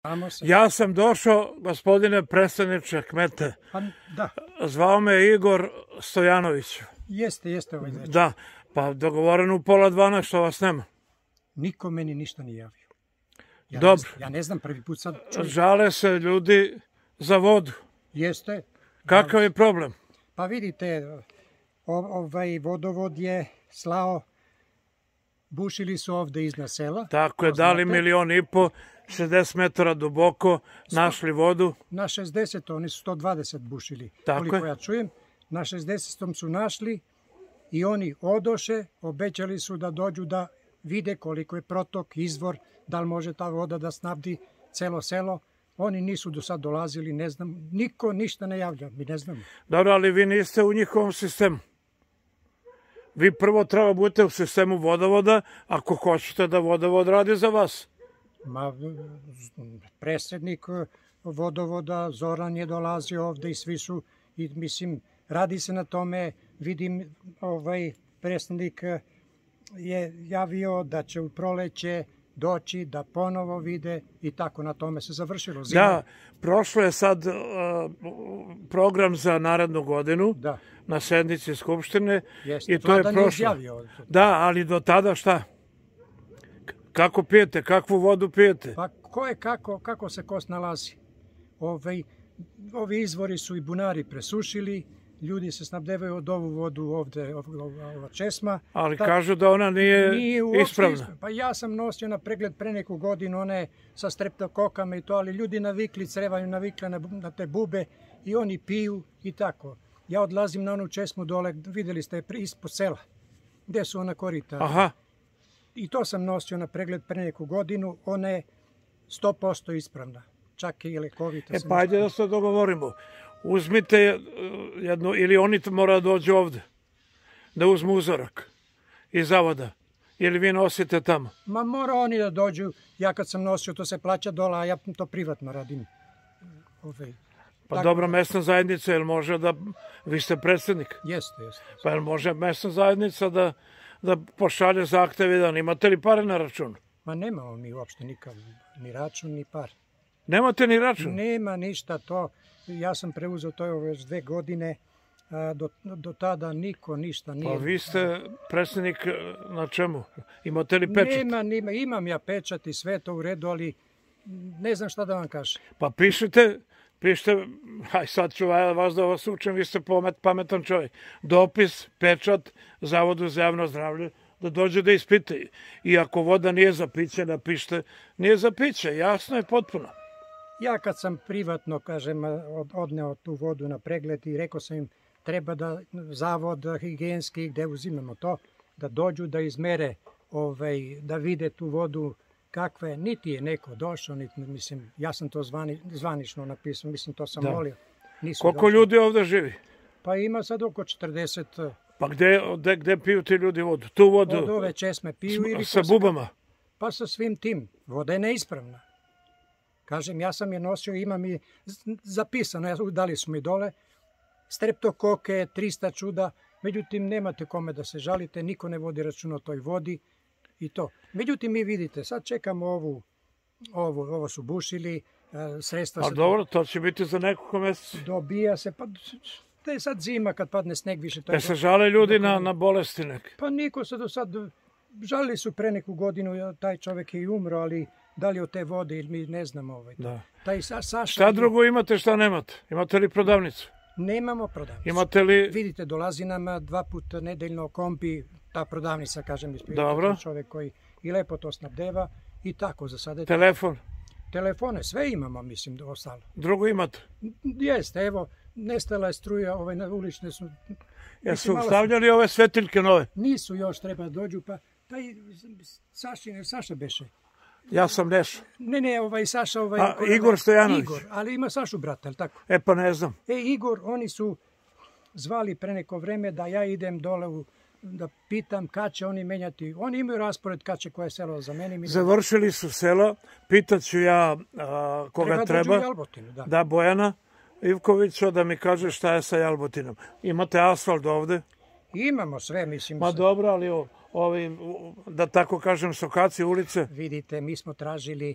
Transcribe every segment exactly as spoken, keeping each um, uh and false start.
Ja sam došao, gospodine predstavniče kmete. Da. Zvao me Igor Stojanović. Jeste, jeste ovaj večer. Da, pa dogovoreno u pola dvanaest, što vas nema. Niko meni ništa nije javio. Ja Dobro. Ne, ja ne znam, prvi put sad čujem. Žale se ljudi za vodu. Jeste. Kakav je problem? Pa vidite, ovaj vodovod je slao, bušili su ovde iznad sela. Tako je, dali milion i po, šezdeset metara duboko, našli vodu. Na šezdeset, oni su sto dvadeset bušili, Tako koliko je. ja čujem. Na šezdesetom su našli i oni odoše, obećali su da dođu da vide koliko je protok, izvor, da li može ta voda da snabdi celo selo. Oni nisu do sad dolazili, ne znam, niko ništa ne javlja, mi ne znamo. Dobro, ali vi niste u njihovom sistemu. Vi prvo treba budete u sistemu vodovoda ako hoćete da vodovod radi za vas. Ma, predsjednik vodovoda Zoran je dolazio ovde i svi su, i mislim, radi se na tome, vidim, ovaj predsjednik je javio da će u proleće doći da ponovo vide i tako na tome se završilo. Zima. Da, prošlo je sad uh, program za narednu godinu da. Na sednici Skupštine. Jeste, i to je prošlo. Izjavio. Da, ali do tada šta? Kako pijete, kakvu vodu pijete? Pa ko je kako, kako se ko snalazi? Ove, ovi izvori su i bunari presušili, ljudi se snabdevaju od ovu vodu ovde, ova česma. Ali Ta, kažu da ona nije, nije ispravna. Ispravna. Pa ja sam nosio na pregled pre neku godinu, one sa streptokokama i to, ali ljudi navikli, crevaju navikle na, na te bube i oni piju i tako. Ja odlazim na onu česmu dole, videli ste ispod sela, gde su ona korita. Aha. I to sam nosio na pregled pre neku godinu, ona je sto posto ispravna. Čak i lekovita. E pa ajde da se dogovorimo. Uzmite jedno, ili oni mora da dođu ovde, da uzmu uzorak iz zavoda, ili vi nosite tamo? Ma mora oni da dođu, ja kad sam nosio to se plaća dola, a ja to privatno radim. Ove, pa dobro, mesna zajednica, jel može da, vi ste predsjednik? Jeste, jeste. Pa jel može mesna zajednica da, da pošalje zahtev jedan, imate li pare na računu? Ma nemamo mi uopšte nikad, ni račun, ni par. Nemate ni račun? Nema ništa to. Ja sam preuzeo to je već dve godine, do, do tada niko ništa nije... Pa vi ste predsjednik na čemu? Imate li pečat? Nema, nema, imam ja pečat i sve to u redu, ali ne znam šta da vam kažem. Pa pišite, pišite, aj sad ću vas da vas učem, vi ste pametan čovjek. Dopis, pečat, Zavodu za javno zdravlje, da dođe da ispitaju. I ako voda nije za piće, napišite, nije za piće, jasno je potpuno. Ja kad sam privatno, kažem, odneo tu vodu na pregled i rekao sam im treba da zavod higijenski gde uzimamo to, da dođu da izmere, ovaj, da vide tu vodu kakva je. Niti je neko došao, niti, mislim, ja sam to zvani, zvanično napisao, mislim, to sam da. molio. Nisu Koliko došli. Ljudi ovde živi? Pa ima sad oko četrdeset. Pa gde, gde, gde piju ti ljudi vodu? Tu vodu? Od ove česme piju. S, ili sa bubama? Pa sa svim tim. Voda je neispravna. Kažem, ja sam je nosio, imam i zapisano, dali su mi dole, streptokoke, trista čuda, međutim, nemate kome da se žalite, niko ne vodi račun o toj vodi i to. Međutim, mi vidite, sad čekamo ovu, ovu ovo su bušili, sredstva se... A dobro, to će biti za nekoliko mjeseca. Dobija se, pa to je sad zima kad padne sneg više. To e se žale ljudi na, na bolesti neke? Pa niko se do sad, žalili su pre neku godinu, taj čovjek je i umro, ali... Da li od te vode ili mi ne znamo ovaj. Da. Taj sa, Saša, šta drugo imate, šta nemate? Imate li prodavnicu? Nemamo prodavnicu. Imate li... Vidite, dolazi nam dva puta nedeljno kombi, ta prodavnica, kažem, ispred čovjek koji i lepo to snabdeva i tako za sada. Telefon? Telefone, sve imamo, mislim, ostalo. Drugo imate? Jeste, evo, nestala je struja, ove na ulične su... Jesu stavljali ove svetiljke nove? Nisu još, treba dođu, pa taj Sašin, Saša beše. Ja sam Nešo. Ne, ne, ovaj Saša... Ovaj, A, Igor Stojanović. Igor, ali ima Sašu brata, je li tako? E, pa ne znam. E, Igor, oni su zvali pre neko vreme da ja idem dole u, da pitam kad će oni menjati. Oni imaju raspored kad će koje selo za mene. Mi završili su selo, pitaću ja a, koga treba. Treba Jalbotinu, da. Da, Bojana Ivkovića, da mi kaže šta je sa Jalbotinom. Imate asfalt ovde? Imamo sve, mislim. Ma dobro, ali ovi, da tako kažem, sokaci ulice. Vidite, mi smo tražili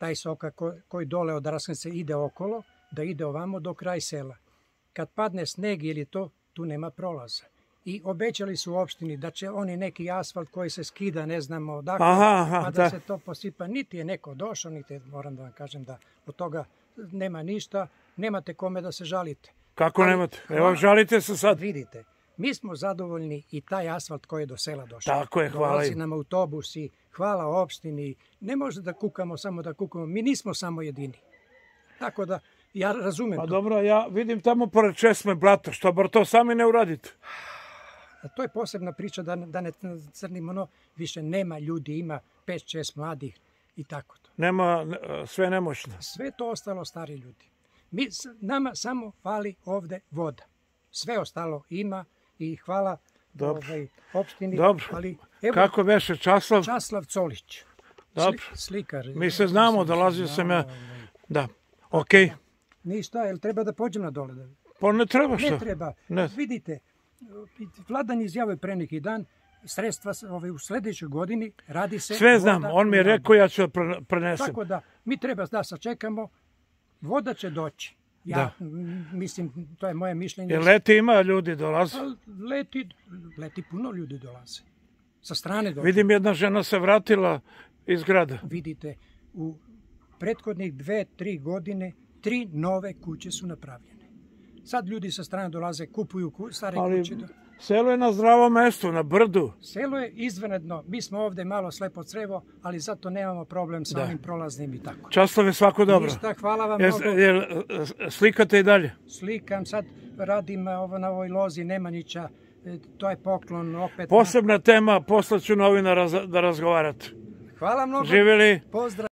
taj sokak koji dole od Raskanice ide okolo, da ide ovamo do kraj sela. Kad padne sneg ili to, tu nema prolaza. I obećali su u opštini da će oni neki asfalt koji se skida, ne znamo odakle, aha, aha, pa da, da se to posipa. Niti je neko došao, niti moram da vam kažem da od toga nema ništa, nemate kome da se žalite. Kako ali, nemate? Evo, žalite se sad. Vidite, mi smo zadovoljni i taj asfalt koji je do sela došao. Tako je, hvala Dolazi im. nam autobusi, hvala opštini. Ne može da kukamo samo da kukamo. Mi nismo samo jedini. Tako da, ja razumem Pa to. dobro, ja vidim tamo pored Česme blato, što bar to sami ne uradite. A to je posebna priča da, da ne crnimo, no, više nema ljudi, ima pet šest mladih i tako to. Nema, sve nemoćno. Sve to ostalo stari ljudi. Mi, nama samo fali ovde voda. Sve ostalo ima i hvala Dobro. ovaj, opštini. Dobro. Ali, evo, Kako beše Časlav? Časlav Colić. Dobro. Sli, slikar. Mi se znamo, dolazio sam ja. Da, okej. Okay. Ništa, jel treba da pođem na dole? Da... Pa ne treba što? Ne treba. Ne. Vidite, Vladan izjavio pre neki dan, sredstva ovaj, u sledećoj godini radi se... Sve znam, voda on mi je rekao, ja ću da prenesem. Tako da, mi treba da sačekamo, voda će doći. Ja Da. m, mislim, to je moje mišljenje. Jer leti ima ljudi dolaze. Pa, Leti, leti puno ljudi dolaze. Sa strane dolaze. Vidim, jedna žena se vratila iz grada. Vidite, u prethodnih dve, tri godine, tri nove kuće su napravljene. Sad ljudi sa strane dolaze, kupuju ku, stare Ali kuće. selo je na zdravom mestu, na brdu. Selo je izvanredno. Mi smo ovde malo slepo crevo, ali zato nemamo problem sa Da. ovim prolaznim i tako. Časlave, svako dobro. Ništa, hvala vam Jes, mnogo. jel, slikate i dalje? Slikam, sad radim ovo na ovoj lozi Nemanjića, e, to je poklon opet. Posebna tema, posle ću novina raz, da razgovarate. Hvala mnogo. Živjeli? Pozdrav.